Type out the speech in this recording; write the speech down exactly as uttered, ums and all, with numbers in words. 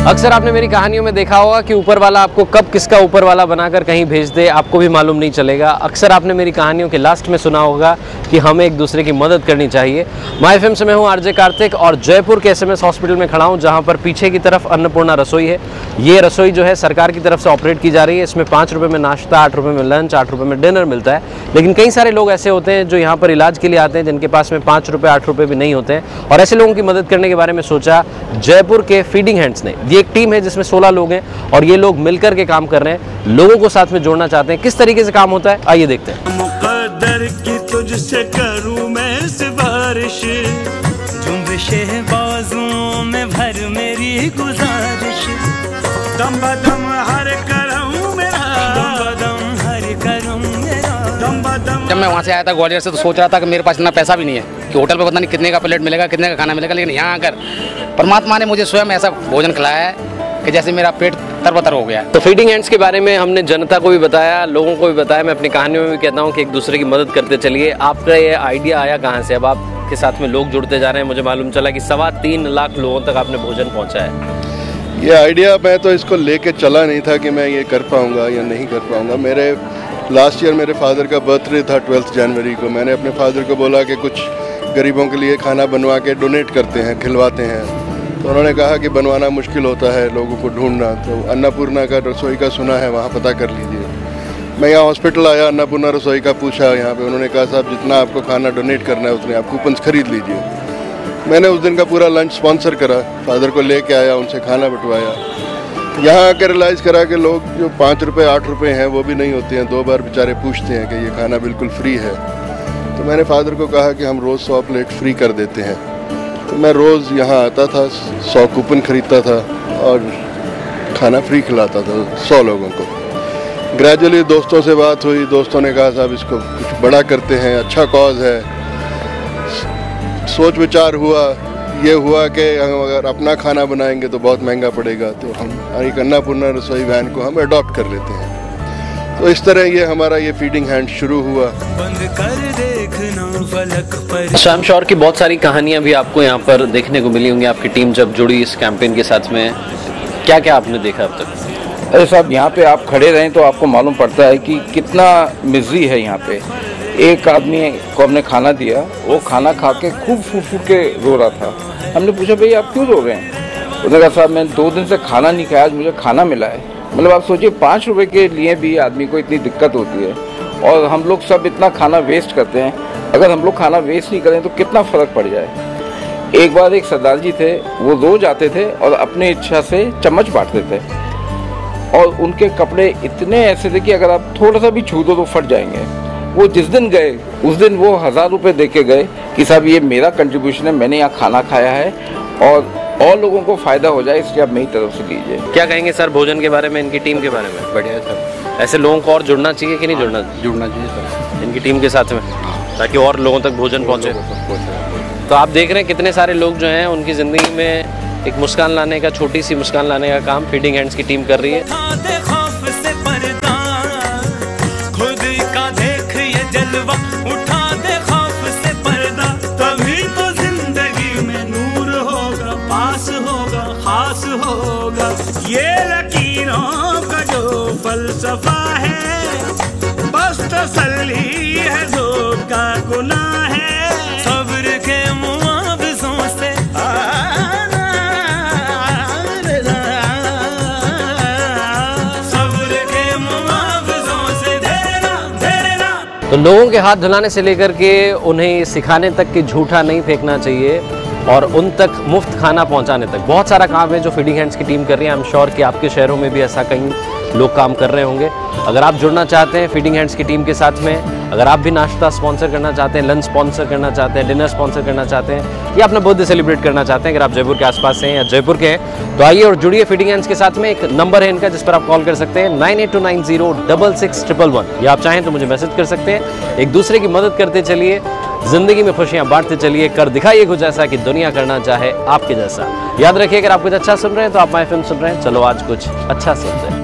अक्सर आपने मेरी कहानियों में देखा होगा कि ऊपर वाला आपको कब किसका ऊपर वाला बनाकर कहीं भेज दे आपको भी मालूम नहीं चलेगा। अक्सर आपने मेरी कहानियों के लास्ट में सुना होगा कि हमें एक दूसरे की मदद करनी चाहिए। माय एफएम से मैं हूं आरजे कार्तिक और जयपुर के एसएमएस हॉस्पिटल में खड़ा हूं, जहां पर पीछे की तरफ अन्नपूर्णा रसोई है। ये रसोई जो है सरकार की तरफ से ऑपरेट की जा रही है। इसमें पाँच रुपये में नाश्ता, आठ रुपये में लंच, आठ रुपये में डिनर मिलता है। लेकिन कई सारे लोग ऐसे होते हैं जो यहाँ पर इलाज के लिए आते हैं जिनके पास में पाँच रुपये आठ रुपये भी नहीं होते हैं, और ऐसे लोगों की मदद करने के बारे में सोचा जयपुर के फीडिंग हैंड्स ने। ये एक टीम है जिसमें सोलह लोग हैं और ये लोग मिलकर के काम कर रहे हैं, लोगों को साथ में जोड़ना चाहते हैं। किस तरीके से काम होता है आइए देखते हैं। मुक़द्दर की तुझसे करूं मैं सिफारिश, जुम्बिशे बाजुओं में भर मेरी गुजारिश, दम बदम हर करम मेरा, दम बदम हर करम मेरा, दम बदम। जब मैं वहाँ से आया था ग्वालियर से तो सोच रहा था कि मेरे पास इतना पैसा भी नहीं है कि होटल पे पता नहीं कितने का प्लेट मिलेगा, कितने का खाना मिलेगा, लेकिन यहाँ आकर परमात्मा ने मुझे स्वयं ऐसा भोजन खिलाया है कि जैसे मेरा पेट तरबतर हो गया। तो फीडिंग हैंड्स के बारे में हमने जनता को भी बताया, लोगों को भी बताया। मैं अपनी कहानियों में भी कहता हूँ कि एक दूसरे की मदद करते चलिए। आपका ये आइडिया आया कहाँ से? अब आपके साथ में लोग जुड़ते जा रहे हैं। मुझे मालूम चला कि सवा तीन लाख लोगों तक आपने भोजन पहुँचाया। ये आइडिया मैं तो इसको लेके चला नहीं था कि मैं ये कर पाऊँगा या नहीं कर पाऊँगा। मेरे लास्ट ईयर मेरे फादर का बर्थडे था ट्वेल्थ जनवरी को। मैंने अपने फादर को बोला कि कुछ गरीबों के लिए खाना बनवा के डोनेट करते हैं, खिलवाते हैं। तो उन्होंने कहा कि बनवाना मुश्किल होता है, लोगों को ढूंढना। तो अन्नपूर्णा का रसोई का सुना है, वहाँ पता कर लीजिए। मैं यहाँ हॉस्पिटल आया, अन्नपूर्णा रसोई का पूछा यहाँ पे। उन्होंने कहा साहब जितना आपको खाना डोनेट करना है उतने आप कूपन खरीद लीजिए। मैंने उस दिन का पूरा लंच स्पॉन्सर करा, फादर को लेके आया, उनसे खाना बंटवाया। यहाँ आकर रियलाइज़ करा कि लोग जो पाँच रुपये आठ रुपये हैं वो भी नहीं होते हैं। दो बार बेचारे पूछते हैं कि ये खाना बिल्कुल फ्री है। तो मैंने फादर को कहा कि हम रोज़ सौ प्लेट फ्री कर देते हैं। तो मैं रोज़ यहाँ आता था, सौ कूपन खरीदता था और खाना फ्री खिलाता था सौ लोगों को। ग्रेजुअली दोस्तों से बात हुई, दोस्तों ने कहा साहब इसको कुछ बड़ा करते हैं, अच्छा कॉज है। सोच विचार हुआ, ये हुआ कि अगर अपना खाना बनाएंगे तो बहुत महंगा पड़ेगा, तो हम एक अन्नपूर्णा रसोई वैन को हम अडॉप्ट कर लेते हैं। तो इस तरह ये हमारा ये फीडिंग हैंड शुरू हुआ। बंद कर देखना फलक पर। सो आई एम श्योर कि बहुत सारी कहानियां भी आपको यहाँ पर देखने को मिली होंगी। आपकी टीम जब जुड़ी इस कैंपेन के साथ में, क्या क्या आपने देखा अब तक? अरे साहब, यहाँ पे आप खड़े रहें तो आपको मालूम पड़ता है कि कितना मिजरी है यहाँ पे। एक आदमी को हमने खाना दिया, वो खाना खा के खूब फूट फूट के रो रहा था। हमने पूछा भाई आप क्यों रो रहे हैं? उसने कहा साहब मैं दो दिन से खाना नहीं खाया, आज मुझे खाना मिला है। मतलब आप सोचिए पाँच रुपए के लिए भी आदमी को इतनी दिक्कत होती है, और हम लोग सब इतना खाना वेस्ट करते हैं। अगर हम लोग खाना वेस्ट नहीं करें तो कितना फ़र्क पड़ जाए। एक बार एक सरदार जी थे, वो रोज आते थे और अपनी इच्छा से चम्मच बांटते थे, और उनके कपड़े इतने ऐसे थे कि अगर आप थोड़ा सा भी छू दो तो फट जाएंगे। वो जिस दिन गए उस दिन वो हज़ार रुपये दे के गए कि साहब ये मेरा कंट्रीब्यूशन है, मैंने यहाँ खाना खाया है और और लोगों को फ़ायदा हो जाए, इसलिए आप मेरी तरफ से लीजिए। क्या कहेंगे सर भोजन के बारे में, इनकी टीम के बारे में? बढ़िया सर। ऐसे लोगों को और जुड़ना चाहिए कि नहीं जुड़ना? जुड़ना चाहिए सर इनकी टीम के साथ में, ताकि और लोगों तक भोजन पहुँचे। तो आप देख रहे हैं कितने सारे लोग जो हैं उनकी ज़िंदगी में एक मुस्कान लाने का, छोटी सी मुस्कान लाने का काम फीडिंग हैंड्स की टीम कर रही है। ये लकीरों का जो फलसफा है, बस तसल्ली है जो का गुनाह है, सब्र के मुआवज़ों से सब्र के मुआवज़ों से देना देना। तो लोगों के हाथ धुलाने से लेकर के उन्हें सिखाने तक कि झूठा नहीं फेंकना चाहिए और उन तक मुफ्त खाना पहुंचाने तक बहुत सारा काम है जो फीडिंग हैंड्स की टीम कर रही है। आई एम श्योर कि आपके शहरों में भी ऐसा कहीं लोग काम कर रहे होंगे। अगर आप जुड़ना चाहते हैं फीडिंग हैंड्स की टीम के साथ में, अगर आप भी नाश्ता स्पॉन्सर करना चाहते हैं, लंच स्पॉन्सर करना चाहते हैं, डिनर स्पॉन्सर करना चाहते हैं, या अपना बर्थडे सेलिब्रेट करना चाहते हैं, अगर आप जयपुर के आसपास से हैं या जयपुर के हैं, तो आइए और जुड़िए फीडिंग हैंड्स के साथ में। एक नंबर है इनका जिस पर आप कॉल कर सकते हैं, nine eight two nine zero double six triple one, या आप चाहें तो मुझे मैसेज कर सकते हैं। एक दूसरे की मदद करते चलिए, जिंदगी में खुशियां बांटते चलिए, कर दिखाइए कुछ ऐसा कि दुनिया करना चाहे आपके जैसा। याद रखिए अगर आप कुछ अच्छा सुन रहे हैं तो आप माय एफएम सुन रहे हैं। चलो आज कुछ अच्छा सुनते हैं।